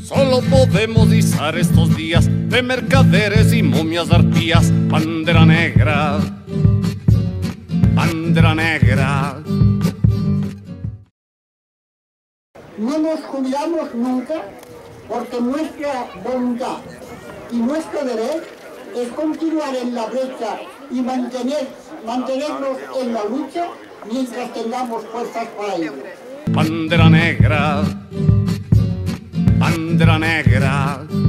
Solo podemos izar estos días de mercaderes y momias arpías. Bandera negra, bandera negra. No nos jubilamos nunca porque nuestra voluntad y nuestro deber es continuar en la brecha y mantenernos en la lucha mientras tengamos fuerzas para ello. Bandera negra, bandera negra.